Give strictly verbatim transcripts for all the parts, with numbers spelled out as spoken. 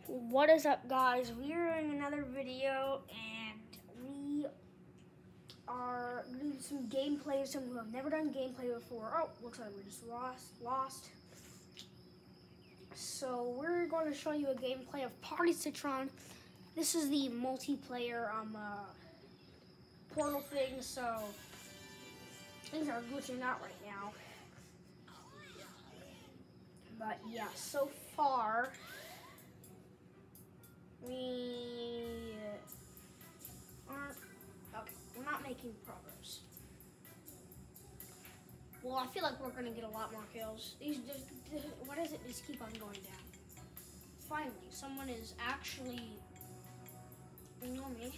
What is up, guys? We're in another video and we are doing some gameplay. Some who have never done gameplay before. Oh, looks like we just lost lost. So we're going to show you a gameplay of Party Citron. This is the multiplayer um uh, portal thing, so things are glitching out right now. But yeah, so far we aren't, okay, we're not making progress. Well, I feel like we're gonna get a lot more kills. These just, why does it just keep on going down? Finally, someone is actually, you know me.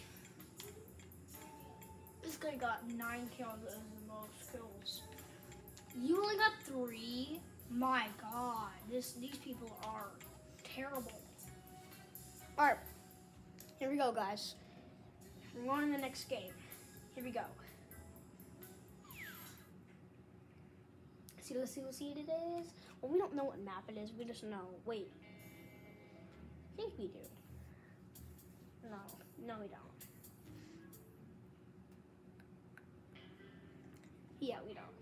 This guy got nine kills as the most kills. You only got three? My God, this these people are terrible. All right, here we go, guys. We're going to the next game. Here we go. See, let's see what seed it is. Well, we don't know what map it is. We just know. Wait, I think we do. No, no, we don't. Yeah, we don't.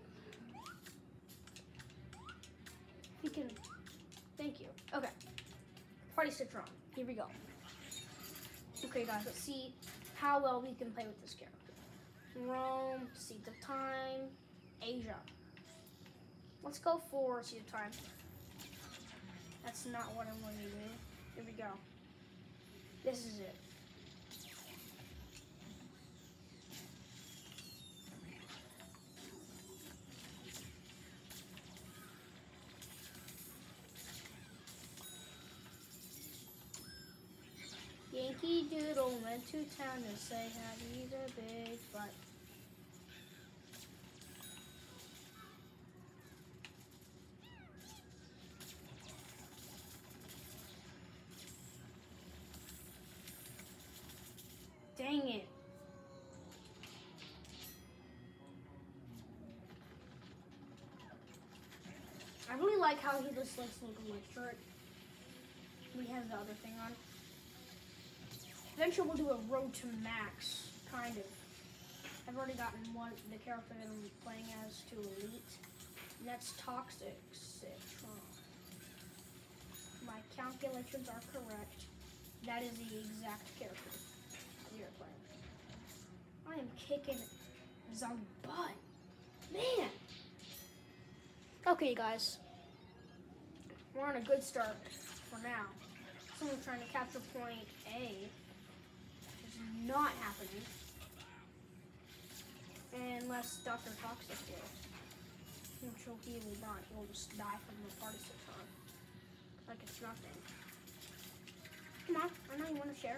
We can. Thank you. Okay. Party Citron. Here we go. Okay, guys, let's see how well we can play with this character. Rome, Seat of Time, Asia. Let's go for Seat of Time. That's not what I'm going to do. Here we go. This is it. Yankee Doodle went to town to say how he's a big butt. Dang it. I really like how he just looks like a white shirt. We have the other thing on. Eventually we'll do a road to max, kind of. I've already gotten one, the character that I'm playing as to elite. And that's Toxic Citron. My calculations are correct. That is the exact character we are playing. I am kicking some butt. Man! Okay, guys. We're on a good start for now. Someone's trying to capture point A. Not happening unless Doctor Toxic will. I'm sure he will not. He'll just die from the Party Citron like it's nothing. Come on, I know you want to share.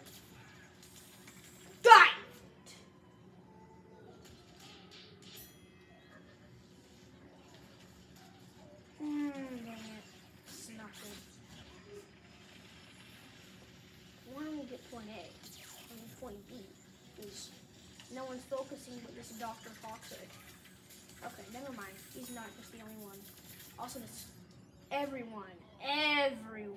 Die! Mmm, dang it. It's not good. Why don't we get point A? Point B, because no one's focusing but this Doctor Toxic. Okay, never mind. He's not just the only one. Also, this everyone, everyone.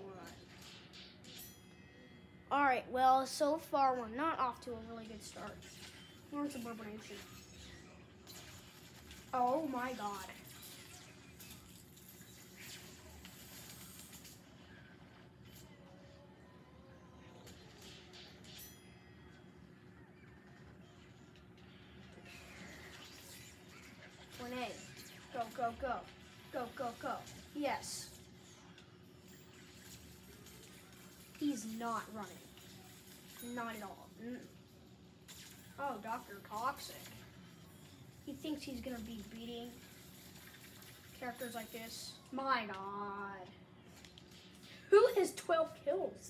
All right. Well, so far we're not off to a really good start. We're in suburbanation. Oh my God. A. Go, go, go. Go, go, go. Yes. He's not running. Not at all. Mm. Oh, Doctor Toxic. He thinks he's going to be beating characters like this. My God. Who has twelve kills?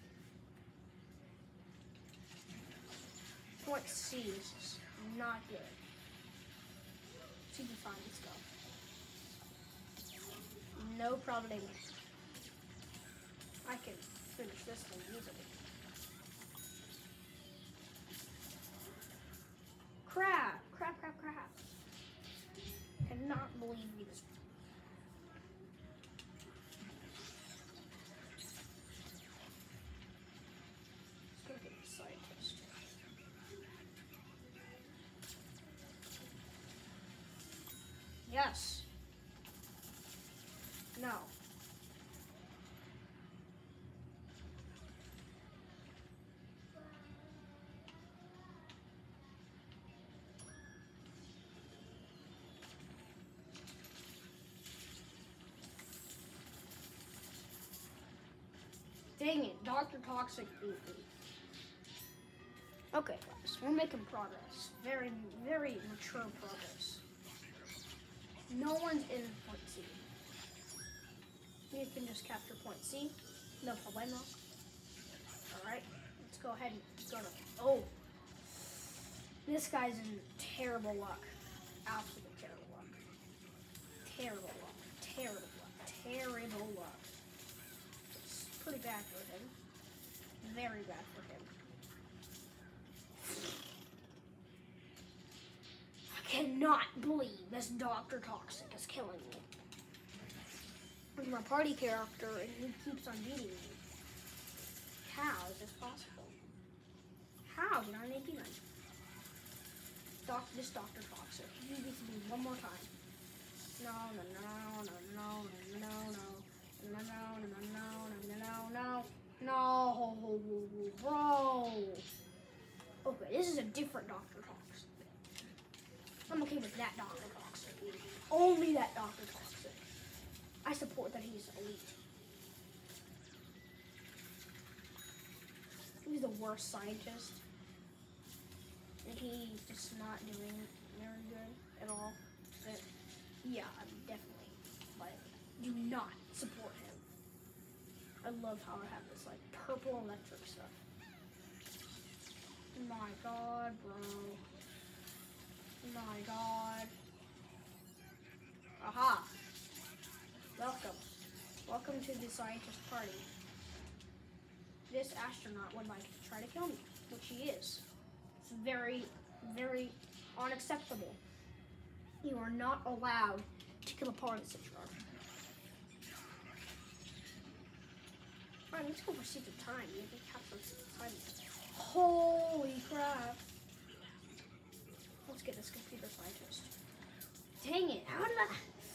Point C. This is not good. Should be fine, let's go. No problem. I can finish this one easily. Crap, crap, crap, crap. Cannot believe we just Yes. No. Dang it, Doctor Toxic beat me. Okay, guys, we're making progress. Very, very mature progress. No one's in point C. You can just capture point C. No problemo. Alright, let's go ahead and go to... Oh! This guy's in terrible luck. Absolute terrible luck. Terrible luck. Terrible luck. Terrible luck. It's pretty bad for him. Very bad for him. I cannot believe this Doctor Toxic is killing me. He's my party character and he keeps on beating me. How is this possible? How did I make him? Doc, this Doctor Toxic. He beats me one more time. No, no, no, no, no, no, no, no, no, no, no, no, no, no, bro. Okay, this is a different Doctor Toxic. I'm okay with that Doctor Toxic. Only that Doctor Toxic. I support that he's elite. He's the worst scientist. And he's just not doing very good at all. But yeah, I'm definitely, like, do not support him. I love how I have this, like, purple electric stuff. My god, bro. My god. Aha. Welcome. Welcome to the scientist party. This astronaut would like to try to kill me, which he is. It's very, very unacceptable. You are not allowed to kill a part of the citron. Alright, let's go for secret time. You have to capture secret time. Holy crap. Let's get this computer scientist. Dang it, how did I...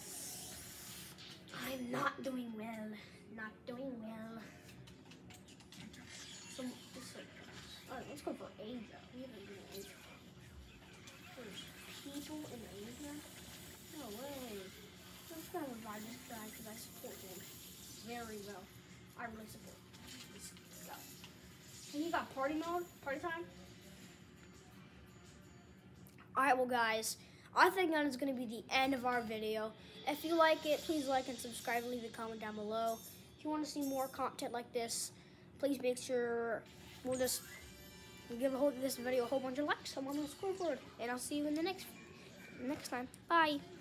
I'm not doing well. Not doing well. So, this like, alright, let's go for Asia. We haven't been in Asia. There's people in Asia? No way. I'm just gonna revive this guy because I support him very well. I really support this guy. And you got party mode? Party time? Alright, well guys, I think that is going to be the end of our video. If you like it, please like and subscribe and leave a comment down below. If you want to see more content like this, please make sure we'll just give a whole, this video a whole bunch of likes. I'm on the scoreboard, and I'll see you in the next next time. Bye.